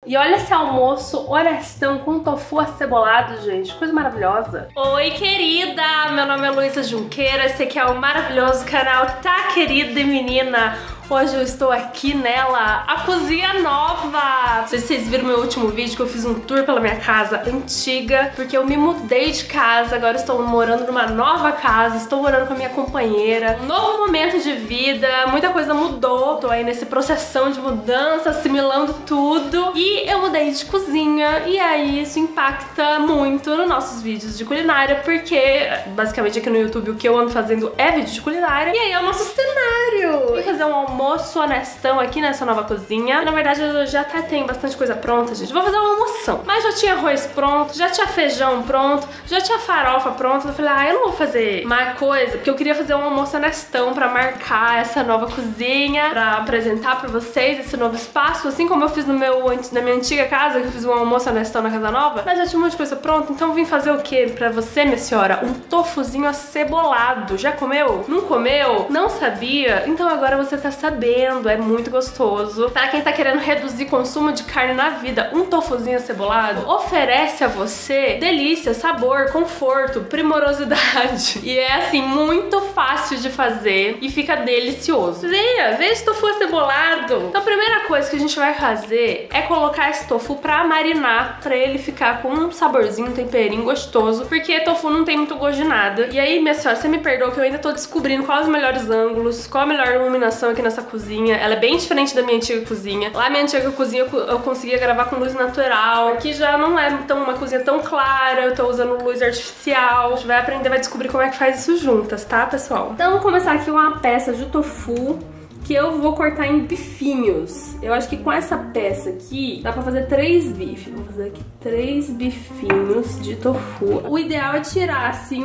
E olha esse almoço honestão com tofu acebolado, gente. Coisa maravilhosa. Oi, querida! Meu nome é Luísa Junqueira. Esse aqui é o maravilhoso canal Tá Querida e Menina. Hoje eu estou aqui nela, a cozinha nova! Não sei se vocês viram meu último vídeo que eu fiz um tour pela minha casa antiga, porque eu me mudei de casa, agora estou morando numa nova casa, estou morando com a minha companheira. Um novo momento de vida, muita coisa mudou, tô aí nesse processão de mudança, assimilando tudo. E eu mudei de cozinha, e aí isso impacta muito nos nossos vídeos de culinária, porque basicamente aqui no YouTube o que eu ando fazendo é vídeo de culinária, e aí é o nosso cenário! Vou fazer um almoço honestão aqui nessa nova cozinha. Na verdade eu já até tenho bastante coisa pronta, gente. Vou fazer uma almoção. Mas já tinha arroz pronto, já tinha feijão pronto, já tinha farofa pronta. Eu falei, eu não vou fazer mais coisa, porque eu queria fazer um almoço honestão pra marcar essa nova cozinha, pra apresentar pra vocês esse novo espaço, assim como eu fiz na minha antiga casa, que eu fiz um almoço honestão na casa nova. Mas já tinha um monte de coisa pronta, então eu vim fazer o quê pra você, minha senhora? Um tofuzinho acebolado. Já comeu? Não comeu? Não sabia? Então agora você tá sabendo, é muito gostoso. Para quem tá querendo reduzir consumo de carne na vida, um tofuzinho acebolado oferece a você delícia, sabor, conforto, primorosidade. E é assim, muito fácil de fazer e fica delicioso. Veja esse tofu acebolado. Então a primeira coisa que a gente vai fazer é colocar esse tofu pra marinar, pra ele ficar com um saborzinho, um temperinho gostoso, porque tofu não tem muito gosto de nada. E aí, minha senhora, você me perdoa que eu ainda tô descobrindo quais os melhores ângulos, qual a melhor iluminação aqui nessa cozinha. Ela é bem diferente da minha antiga cozinha. Lá minha antiga cozinha eu conseguia gravar com luz natural. Aqui já não é uma cozinha tão clara, eu tô usando luz artificial. A gente vai aprender, vai descobrir como é que faz isso juntas, tá, pessoal? Então vamos começar aqui com uma peça de tofu que eu vou cortar em bifinhos. Eu acho que com essa peça aqui dá pra fazer 3 bifes. Vou fazer aqui 3 bifinhos de tofu. O ideal é tirar assim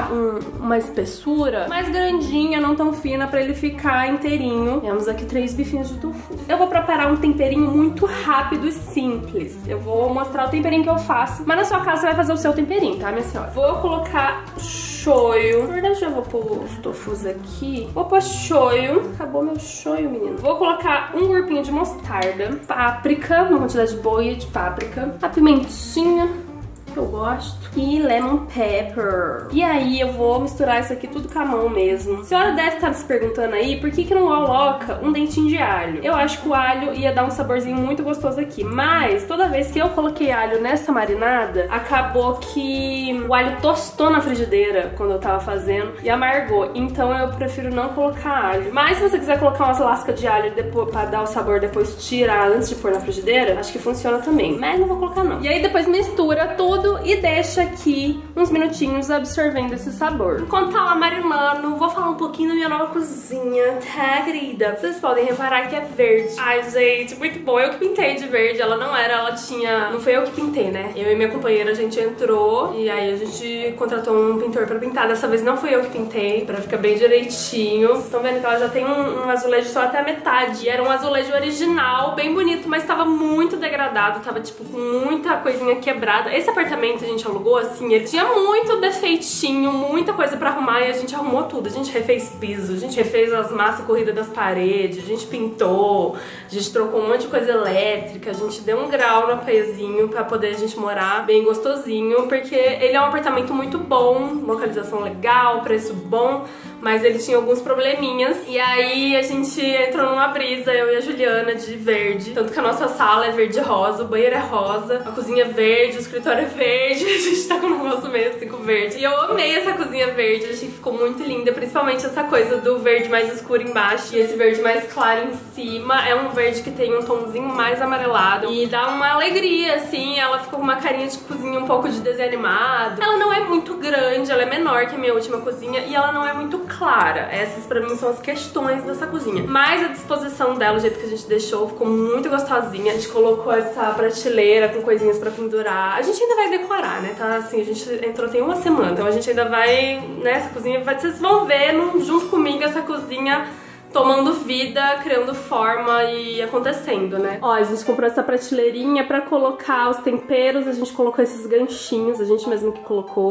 uma espessura mais grandinha, não tão fina, pra ele ficar inteirinho. Temos aqui 3 bifinhos de tofu. Eu vou preparar um temperinho muito rápido e simples. Eu vou mostrar o temperinho que eu faço, mas na sua casa você vai fazer o seu temperinho, tá, minha senhora? Vou colocar shoyu. Na verdade eu vou pôr os tofus aqui. Vou pôr shoyu. Acabou meu shoyu, menino. Vou colocar um grupinho de mostarda, páprica, uma quantidade boa de páprica, a pimentinha que eu gosto, e lemon pepper. E aí eu vou misturar isso aqui tudo com a mão mesmo. A senhora deve estar se perguntando aí por que não coloca um dentinho de alho. Eu acho que o alho ia dar um saborzinho muito gostoso aqui, mas toda vez que eu coloquei alho nessa marinada, acabou que o alho tostou na frigideira quando eu tava fazendo e amargou. Então eu prefiro não colocar alho. Mas se você quiser colocar umas lascas de alho depois, pra dar o sabor, depois tirar antes de pôr na frigideira, acho que funciona também. Mas não vou colocar não. E aí depois mistura tudo e deixa aqui uns minutinhos absorvendo esse sabor. Enquanto tá lá marinando, vou falar um pouquinho da minha nova cozinha, tá, querida? Vocês podem reparar que é verde. Ai, gente, muito bom. Eu que pintei de verde, ela não era, ela tinha... Não foi eu que pintei, né? Eu e minha companheira, a gente entrou e aí a gente contratou um pintor pra pintar. Dessa vez não fui eu que pintei, pra ficar bem direitinho. Vocês estão vendo que ela já tem um azulejo só até a metade. E era um azulejo original, bem bonito, mas tava muito degradado, tava tipo com muita coisinha quebrada. Esse apartamento a gente alugou, assim, ele tinha muito defeitinho, muita coisa pra arrumar e a gente arrumou tudo. A gente refez piso, a gente refez as massas corridas das paredes, a gente pintou, a gente trocou um monte de coisa elétrica, a gente deu um grau no apoiozinho pra poder a gente morar bem gostosinho, porque ele é um apartamento muito bom, localização legal, preço bom, mas ele tinha alguns probleminhas. E aí a gente entrou numa brisa, eu e a Juliana, de verde. Tanto que a nossa sala é verde-rosa, o banheiro é rosa, a cozinha é verde, o escritório é verde. A gente tá com um negócio meio assim com verde. E eu amei essa cozinha verde, achei que ficou muito linda, principalmente essa coisa do verde mais escuro embaixo e esse verde mais claro em cima. É um verde que tem um tomzinho mais amarelado e dá uma alegria, assim. Ela ficou com uma carinha de cozinha um pouco de desenho animado. Ela não é muito grande, ela é menor que a minha última cozinha e ela não é muito clara. Essas pra mim são as questões dessa cozinha. Mas a disposição dela, o jeito que a gente deixou, ficou muito gostosinha. A gente colocou essa prateleira com coisinhas pra pendurar. A gente ainda vai decorar, né? Tá assim, a gente entrou tem uma semana, então a gente ainda vai, né? Essa cozinha, vocês vão ver junto comigo essa cozinha tomando vida, criando forma e acontecendo, né? Ó, a gente comprou essa prateleirinha pra colocar os temperos, a gente colocou esses ganchinhos, a gente mesmo que colocou,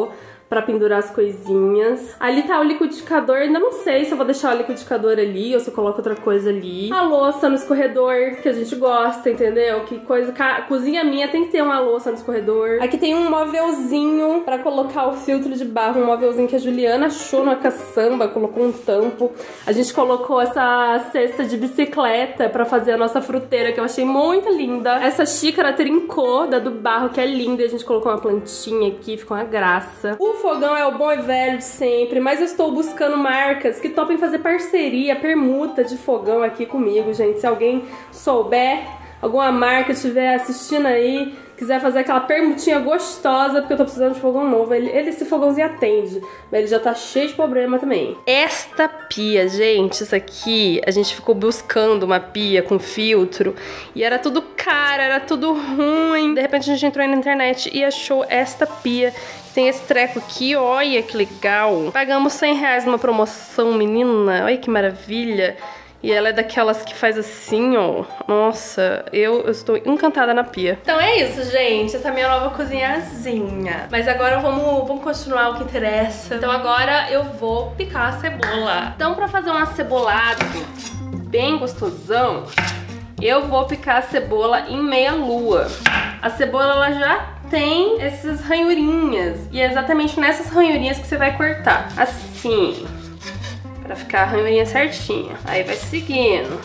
pra pendurar as coisinhas. Ali tá o liquidificador, ainda não sei se eu vou deixar o liquidificador ali ou se eu coloco outra coisa ali. A louça no escorredor, que a gente gosta, entendeu? Que coisa... Cozinha minha tem que ter uma louça no escorredor. Aqui tem um móvelzinho pra colocar o filtro de barro, um móvelzinho que a Juliana achou na caçamba, colocou um tampo. A gente colocou essa cesta de bicicleta pra fazer a nossa fruteira, que eu achei muito linda. Essa xícara trincou, da do barro, que é linda, e a gente colocou uma plantinha aqui, ficou uma graça. O fogão é o bom e velho de sempre, mas eu estou buscando marcas que topem fazer parceria, permuta de fogão aqui comigo, gente. Se alguém souber, alguma marca estiver assistindo aí, quiser fazer aquela permutinha gostosa, porque eu tô precisando de fogão novo. Esse fogãozinho atende, mas ele já tá cheio de problema também. Esta pia, gente, isso aqui, a gente ficou buscando uma pia com filtro e era tudo caro, era tudo ruim. De repente a gente entrou aí na internet e achou esta pia. Tem esse treco aqui, olha que legal. Pagamos R$100 numa promoção, menina, olha que maravilha. E ela é daquelas que faz assim, ó. Nossa, eu estou encantada na pia. Então é isso, gente. Essa é a minha nova cozinhazinha. Mas agora vamos continuar o que interessa. Então agora eu vou picar a cebola. Então pra fazer um acebolado bem gostosão, eu vou picar a cebola em meia lua. A cebola, ela já tem essas ranhurinhas. E é exatamente nessas ranhurinhas que você vai cortar. Assim. Pra ficar a ranhurinha certinha. Aí vai seguindo.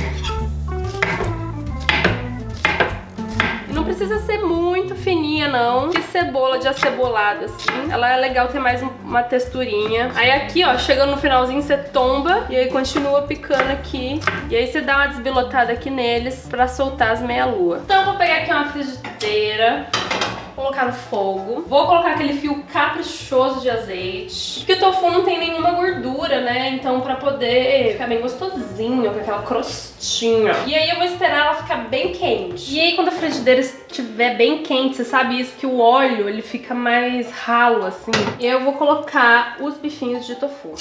E não precisa ser muito fininha, não. Que cebola de acebolado, assim, ela é legal ter mais uma texturinha. Aí aqui, ó, chegando no finalzinho, você tomba. E aí continua picando aqui. E aí você dá uma desbilotada aqui neles pra soltar as meia-lua. Então eu vou pegar aqui uma frigideira, colocar no fogo. Vou colocar aquele fio caprichoso de azeite. Porque o tofu não tem nenhuma gordura, né? Então pra poder ficar bem gostosinho, com aquela crostinha. E aí eu vou esperar ela ficar bem quente. E aí quando a frigideira estiver bem quente, você sabe isso, que o óleo ele fica mais ralo assim. E aí eu vou colocar os bifinhos de tofu.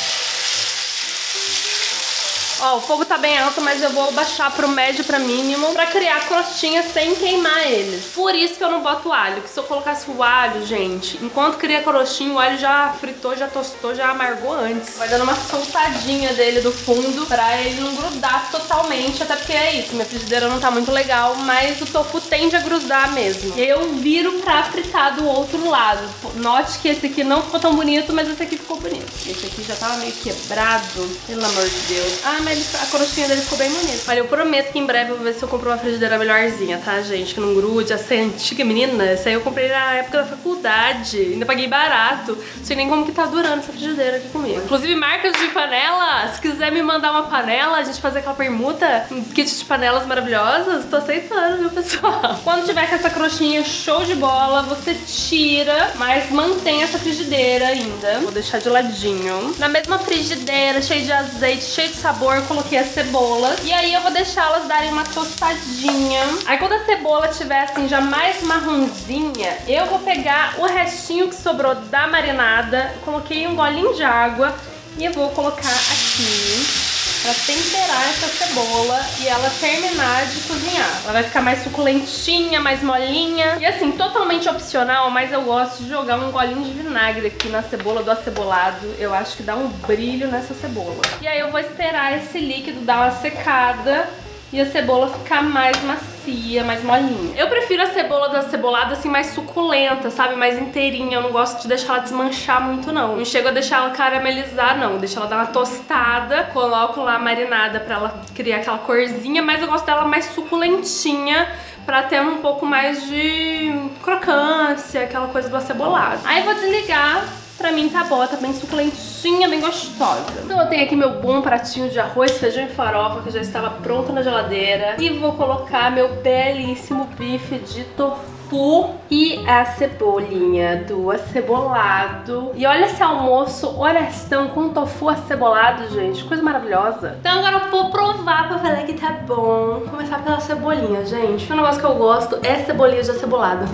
Ó, o fogo tá bem alto, mas eu vou baixar pro médio pra mínimo pra criar crostinhas sem queimar eles. Por isso que eu não boto alho, que se eu colocasse o alho, gente, enquanto cria crostinho, o alho já fritou, já tostou, já amargou antes. Vai dando uma soltadinha dele do fundo pra ele não grudar totalmente, até porque é isso, minha frigideira não tá muito legal, mas o tofu tende a grudar mesmo. E aí eu viro pra fritar do outro lado. Note que esse aqui não ficou tão bonito, mas esse aqui ficou bonito. Esse aqui já tava meio quebrado, pelo amor de Deus. Ah, mas a crostinha dele ficou bem bonita. Olha, eu prometo que em breve eu vou ver se eu compro uma frigideira melhorzinha, tá, gente? Que não grude. Essa é antiga, menina. Essa aí eu comprei na época da faculdade. Ainda paguei barato. Não sei nem como que tá durando essa frigideira aqui comigo. Inclusive, marcas de panela. Se quiser me mandar uma panela, a gente fazer aquela permuta, um kit de panelas maravilhosas, tô aceitando, viu, pessoal? Quando tiver com essa crostinha show de bola, você tira, mas mantém essa frigideira ainda. Vou deixar de ladinho. Na mesma frigideira, cheia de azeite, cheia de sabor, eu coloquei as cebolas. E aí eu vou deixá-las darem uma tostadinha. Aí quando a cebola estiver assim já mais marronzinha, eu vou pegar o restinho que sobrou da marinada, coloquei um golinho de água e eu vou colocar aqui pra temperar essa cebola e ela terminar de cozinhar. Ela vai ficar mais suculentinha, mais molinha. E assim, totalmente opcional, mas eu gosto de jogar um golinho de vinagre aqui na cebola do acebolado. Eu acho que dá um brilho nessa cebola. E aí eu vou esperar esse líquido dar uma secada e a cebola ficar mais macia, mais molinha. Eu prefiro a cebola da acebolada assim mais suculenta, sabe? Mais inteirinha. Eu não gosto de deixar ela desmanchar muito, não. Não chego a deixar ela caramelizar, não. Deixo ela dar uma tostada, coloco lá a marinada pra ela criar aquela corzinha, mas eu gosto dela mais suculentinha, pra ter um pouco mais de crocância, aquela coisa do acebolado. Aí eu vou desligar. Pra mim tá boa, tá bem suculentinha, bem gostosa. Então eu tenho aqui meu bom pratinho de arroz, feijão e farofa que já estava pronto na geladeira. E vou colocar meu belíssimo bife de tofu e a cebolinha do acebolado. E olha esse almoço honestão com tofu acebolado, gente. Coisa maravilhosa. Então agora eu vou provar pra falar que tá bom. Vou começar pela cebolinha, gente. Um negócio que eu gosto é cebolinha de acebolado.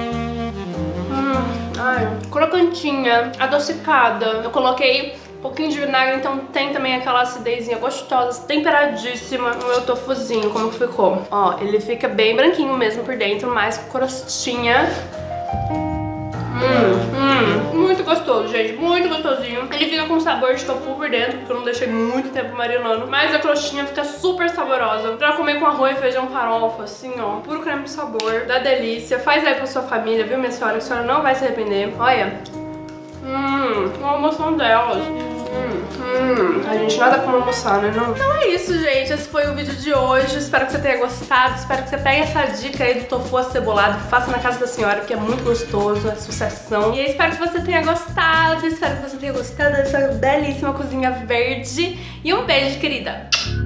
Ai, crocantinha, adocicada. Eu coloquei um pouquinho de vinagre, então tem também aquela acidezinha gostosa, temperadíssima no meu tofuzinho, como que ficou. Ó, ele fica bem branquinho mesmo por dentro, mas com crostinha. Muito gostoso, gente, muito gostosinho. Ele fica com sabor de tofu por dentro, porque eu não deixei muito tempo marinando. Mas a crostinha fica super saborosa. Pra comer com arroz, feijão, farofa, assim, ó. Puro creme de sabor, da delícia. Faz aí pra sua família, viu, minha senhora? Que a senhora não vai se arrepender. Olha. Uma emoção delas. A gente nada como almoçar, né, não? Então é isso, gente. Esse foi o vídeo de hoje. Espero que você tenha gostado. Espero que você pegue essa dica aí do tofu acebolado. Faça na casa da senhora, porque é muito gostoso. É sucessão. E eu espero que você tenha gostado. Espero que você tenha gostado dessa belíssima cozinha verde. E um beijo, querida.